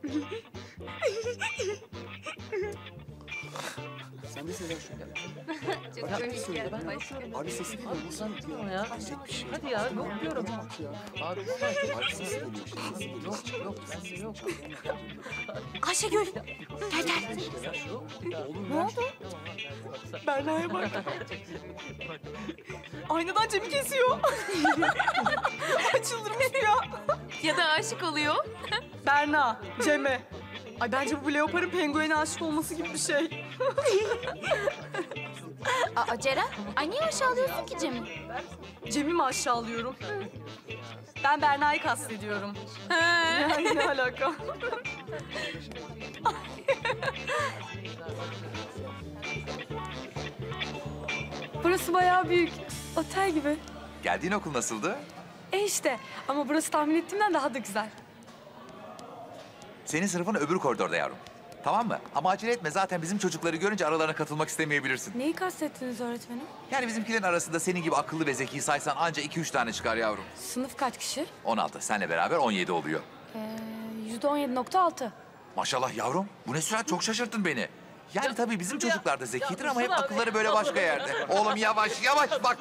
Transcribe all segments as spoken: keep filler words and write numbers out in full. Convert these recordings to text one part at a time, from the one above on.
Sen de Sezen şöyle. Çok komik ya. Abi sesi geliyor. Vursan Tamam ya. bir şey. Hadi ya, yok diyorum. Abi abi sesi geliyor. Sesi geliyor. Yok, yok, bende yok. Ayşegül, gel gel. Ne oldu? Berna'ya bak. Aynadan Cem'i kesiyor. Ay çıldırmış ya. Ya da aşık oluyor. Berna, Cem'e. Ay bence bu leoparın penguene aşık olması gibi bir şey. Aa Ceren, ay niye aşağılıyorsun ki Cem'i? Cem'i mi aşağılıyorum? Ben Berna'yı kastediyorum. Yani ne alaka? Burası bayağı büyük. Otel gibi. Geldiğin okul nasıldı? E işte ama burası tahmin ettiğimden daha da güzel. Senin sınıfın öbür koridorda yavrum. Tamam mı? Ama acele etme. Zaten bizim çocukları görünce aralarına katılmak istemeyebilirsin. Neyi kastettiniz öğretmenim? Yani bizimkilerin arasında senin gibi akıllı ve zeki saysan anca iki üç tane çıkar yavrum. Sınıf kaç kişi? on altı. Seninle beraber on yedi oluyor. Ee, yüzde on yedi nokta altı. Maşallah yavrum. Bu ne sürat, çok şaşırttın beni. Yani tabii bizim çocuklar da zekidir ama hep akılları böyle başka yerde. Oğlum yavaş yavaş bak.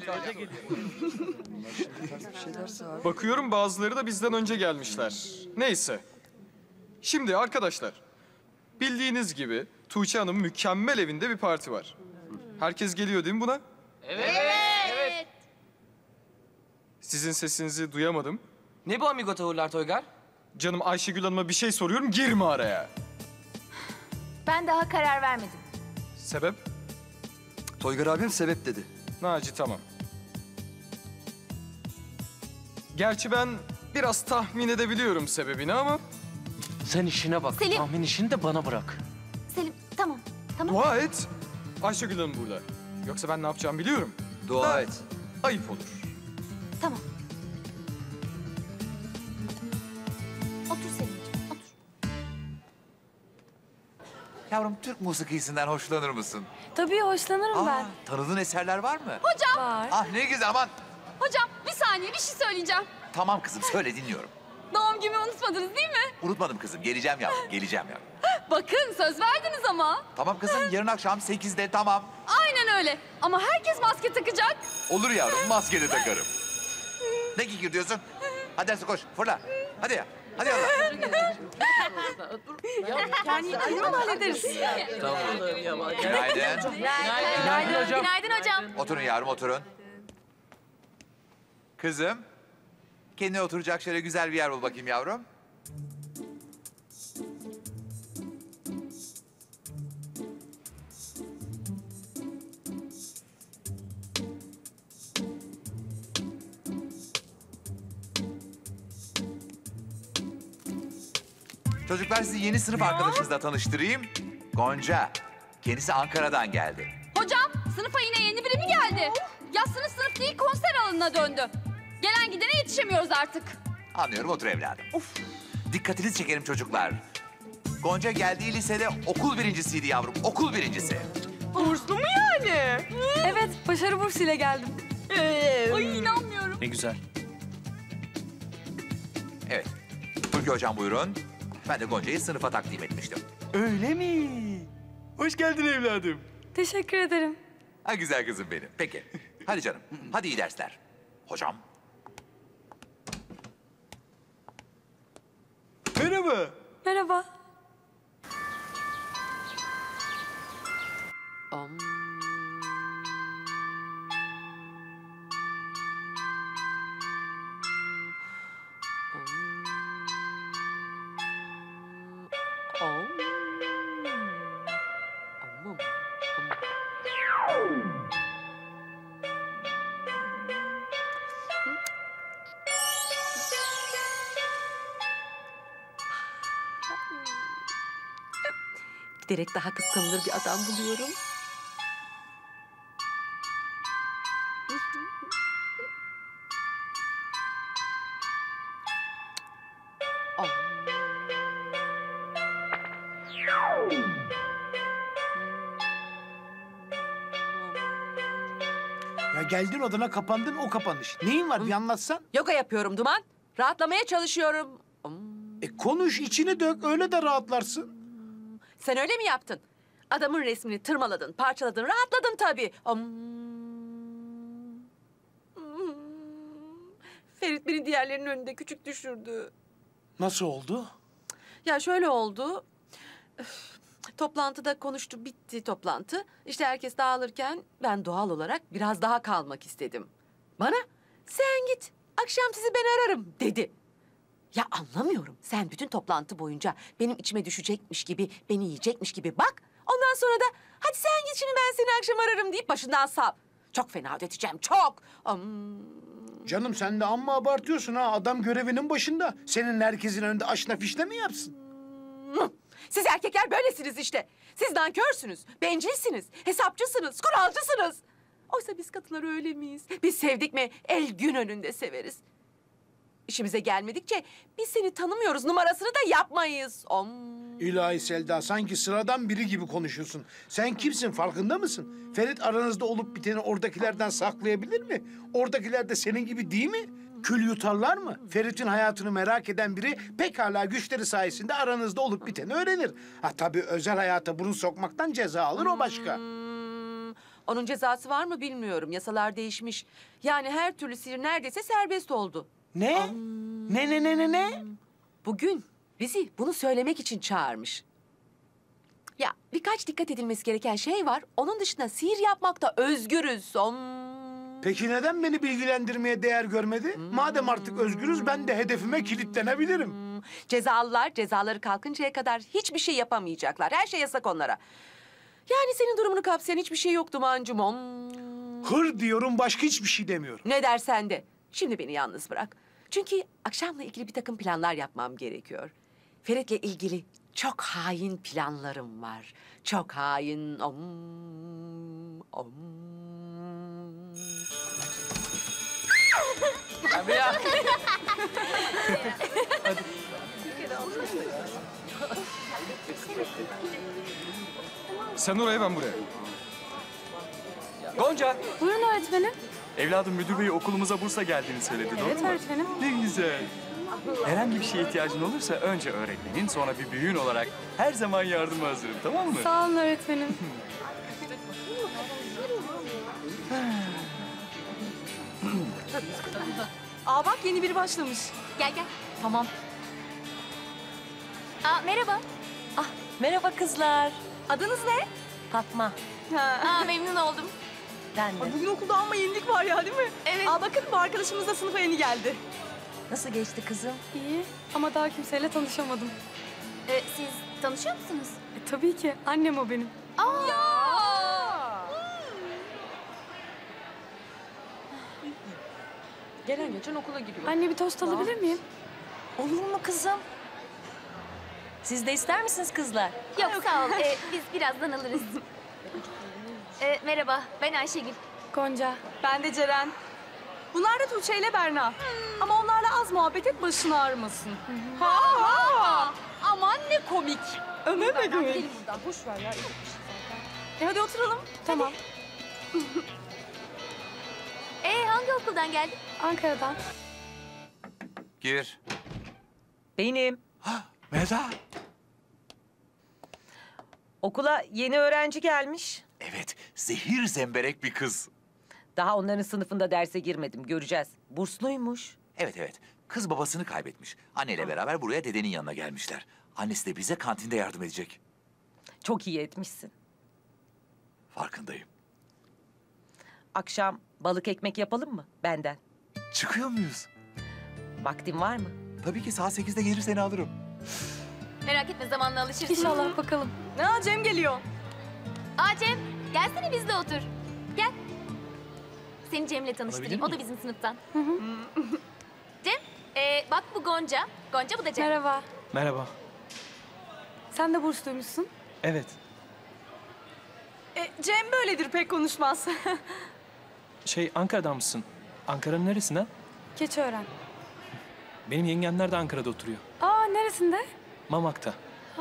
Bakıyorum bazıları da bizden önce gelmişler. Neyse. Şimdi arkadaşlar, bildiğiniz gibi Tuğçe Hanım mükemmel evinde bir parti var. Herkes geliyor değil mi buna? Evet. Evet. Sizin sesinizi duyamadım. Ne bu amigo tavırlar Toygar? Canım Ayşegül Hanım'a bir şey soruyorum, girme araya. Ben daha karar vermedim. Sebep? Toygar abim sebep dedi. Naci tamam. Gerçi ben biraz tahmin edebiliyorum sebebini ama... Sen işine bak. Selim. Tahmin işini de bana bırak. Selim, tamam. Tamam. Dua et. Ayşegül Hanım burada. Yoksa ben ne yapacağımı biliyorum. Dua Ha, et. Ayıp olur. Tamam. Otur Selim'ciğim, otur. Yavrum Türk musikisinden hoşlanır mısın? Tabii hoşlanırım Aa, ben. tanıdığın eserler var mı? Var. Ah ne güzel aman. Hocam, bir saniye bir şey söyleyeceğim. Tamam kızım söyle dinliyorum. Doğum günümü unutmadınız değil mi? Unutmadım kızım. Geleceğim yavrum. Geleceğim yavrum. Bakın, söz verdiniz ama. Tamam kızım. Yarın akşam sekizde tamam. Aynen öyle. Ama herkes maske takacak. Olur yavrum. Maske de takarım. Ne gigir diyorsun? Hadi dersi koş. Fırla. Hadi ya. Hadi yallah. Yani tamam hallederiz. Tamam. Günaydın. Günaydın hocam. Günaydın hocam. Oturun yavrum oturun. Kızım. Kendine oturacak şöyle güzel bir yer bul bakayım yavrum. Çocuklar sizi yeni sınıf arkadaşınızla tanıştırayım. Gonca. Kendisi Ankara'dan geldi. Hocam, sınıfa yine yeni biri mi geldi? Ya sınıf sınıf değil, konser alanına döndü. Gelen gidene yetişemiyoruz artık. Anlıyorum otur evladım. Of. Dikkatinizi çekerim çocuklar. Gonca geldiği lisede okul birincisiydi yavrum. Okul birincisi. Burslu mu yani? Evet, başarı bursuyla geldim. Ay inanmıyorum. Ne güzel. Evet. Türkiye hocam buyurun. Ben de Gonca'yı sınıfa takdim etmiştim. Öyle mi? Hoş geldin evladım. Teşekkür ederim. Ha güzel kızım benim. Peki. Hadi canım. Hadi iyi dersler. Hocam. Merhaba. Merhaba. Am. Am. Am. Giderek daha kıskanılır bir adam buluyorum. Ya geldin odana kapandın o kapanış. Neyin var bir anlatsan. Yoga yapıyorum Duman. Rahatlamaya çalışıyorum. Hmm. E konuş, içini dök, öyle de rahatlarsın. Sen öyle mi yaptın? Adamın resmini tırmaladın, parçaladın, rahatladın tabii. Om. Ferit beni diğerlerinin önünde küçük düşürdü. Nasıl oldu? Ya şöyle oldu. Öf, toplantıda konuştu, bitti toplantı. İşte herkes dağılırken ben doğal olarak biraz daha kalmak istedim. Bana sen git, akşam sizi ben ararım dedi. Ya anlamıyorum. Sen bütün toplantı boyunca benim içime düşecekmiş gibi, beni yiyecekmiş gibi bak. Ondan sonra da hadi sen git şimdi ben seni akşam ararım deyip başından sav. Çok fena ödeteceğim, çok. Am. Canım sen de amma abartıyorsun ha. Adam görevinin başında. Senin herkesin önünde aşna fişne mi yapsın? Siz erkekler böylesiniz işte. Siz nankörsünüz, bencilsiniz, hesapçısınız, kuralcısınız. Oysa biz kadınlar öyle miyiz? Biz sevdik mi el gün önünde severiz. İşimize gelmedikçe biz seni tanımıyoruz numarasını da yapmayız. Om. İlahi Selda, sanki sıradan biri gibi konuşuyorsun. Sen kimsin, farkında mısın? Ferit aranızda olup biteni oradakilerden saklayabilir mi? Oradakiler de senin gibi değil mi? Kül yutarlar mı? Ferit'in hayatını merak eden biri pekala güçleri sayesinde aranızda olup biteni öğrenir. Ha tabii özel hayata burun sokmaktan ceza alır, o başka. Hmm, onun cezası var mı bilmiyorum. Yasalar değişmiş. Yani her türlü sihir neredeyse serbest oldu. Ne? Ne ne ne ne ne? Bugün bizi bunu söylemek için çağırmış. Ya birkaç dikkat edilmesi gereken şey var. Onun dışında sihir yapmakta özgürüz. Om. Peki neden beni bilgilendirmeye değer görmedi? Madem artık özgürüz, ben de hedefime kilitlenebilirim. Hmm, Cezalılar cezaları kalkıncaya kadar hiçbir şey yapamayacaklar. Her şey yasak onlara. Yani senin durumunu kapsayan hiçbir şey yoktu Mancım. Om. Hır diyorum, başka hiçbir şey demiyorum. Ne dersen de. Şimdi beni yalnız bırak. Çünkü akşamla ilgili bir takım planlar yapmam gerekiyor. Ferit'le ilgili çok hain planlarım var. Çok hain. Om, om. Abi ya. Sen oraya, ben buraya. Gonca. Buyurun öğretmenim. Evladım, müdür bey okulumuza Bursa geldiğini söyledi, doğru Evet mu? öğretmenim. Ne güzel. Herhangi bir şeye ihtiyacın olursa önce öğretmenin, sonra bir büyüğün olarak her zaman yardıma hazırım, tamam mı? Sağ olun öğretmenim. Aa bak yeni biri başlamış. Gel gel. Tamam. Aa merhaba. Merhaba kızlar. Adınız ne? Fatma. Ha. Aa memnun oldum. Ben Ay, bugün okulda amma yenilik var ya, değil mi? Evet. Aa bakın bu arkadaşımız da sınıfa yeni geldi. Nasıl geçti kızım? İyi ama daha kimseyle tanışamadım. Ee, siz tanışıyor musunuz? E, tabii ki. Annem o benim. Gelen geçen okula gidiyor. Anne bir tost alabilir miyim? Olur mu kızım? Siz de ister misiniz kızlar? Yok sağ ol. Ee, biz birazdan alırız. Ee, merhaba ben Ayşegül. Gonca. Ben de Ceren. Bunlar da Tuğçe ile Berna. Ama onlarla az muhabbet et, başın ağrımasın. Ha ha! Aman ne komik. Ömer ne komik. Gidelim buradan. Boş ver ya. E hadi oturalım. Tamam. Ee hangi okuldan geldin? Ankara'dan. Gir. Benim. Melda. Okula yeni öğrenci gelmiş. Evet, zehir zemberek bir kız. Daha onların sınıfında derse girmedim. Göreceğiz. Bursluymuş. Evet evet, kız babasını kaybetmiş. Anneyle beraber buraya dedenin yanına gelmişler. Annesi de bize kantinde yardım edecek. Çok iyi etmişsin. Farkındayım. Akşam balık ekmek yapalım mı benden? Çıkıyor muyuz? Vaktin var mı? Tabii ki saat sekizde gelir seni alırım. Merak etme zamanla alışırsın. İnşallah bakalım. Ne Cem geliyor. Aa Cem gelsene bizle otur. Gel. Seni Cem'le tanıştırayım. O da bizim sınıftan. Cem ee, bak bu Gonca. Gonca bu da Cem. Merhaba. Merhaba. Sen de bursluymuşsun. Evet. E, Cem böyledir, pek konuşmaz. Şey, Ankara'dan mısın? Ankara'nın neresinden? Keçiören. Benim yengemler de Ankara'da oturuyor. Aa neresinde? Mamak'ta.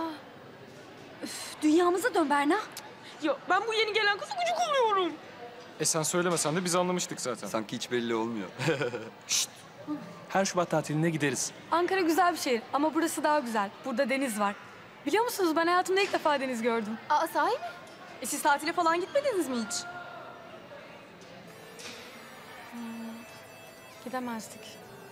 Dünyamıza dön Berna. Ya ben bu yeni gelen kızı gıcık oluyorum. E sen söylemesen de biz anlamıştık zaten. Sanki hiç belli olmuyor. Her Şubat tatiline gideriz. Ankara güzel bir şehir ama burası daha güzel. Burada deniz var. Biliyor musunuz ben hayatımda ilk defa deniz gördüm. Aa sahi mi? E siz tatile falan gitmediniz mi hiç? Gidemezdik.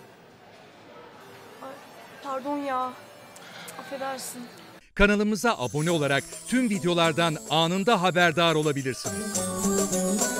Ay, pardon ya. Affedersin. Kanalımıza abone olarak tüm videolardan anında haberdar olabilirsiniz.